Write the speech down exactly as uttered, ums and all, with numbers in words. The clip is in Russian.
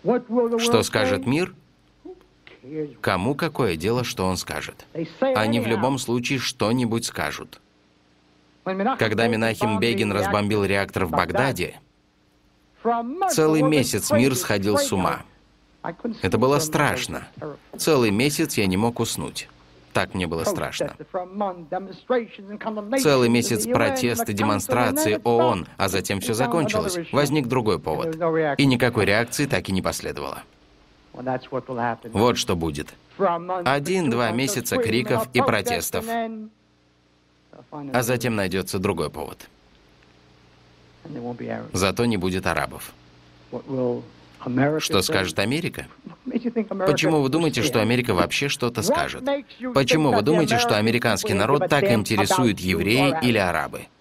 Что скажет мир? Кому какое дело, что он скажет? Они в любом случае что-нибудь скажут. Когда Менахем Бегин разбомбил реактор в Багдаде, целый месяц мир сходил с ума. Это было страшно. Целый месяц я не мог уснуть. Так мне было страшно. Целый месяц протесты, демонстрации, ООН, а затем все закончилось. Возник другой повод. И никакой реакции так и не последовало. Вот что будет. Один-два месяца криков и протестов. А затем найдется другой повод. Зато не будет арабов. Что скажет Америка? Почему вы думаете, что Америка вообще что-то скажет? Почему вы думаете, что американский народ так интересует евреи или арабы?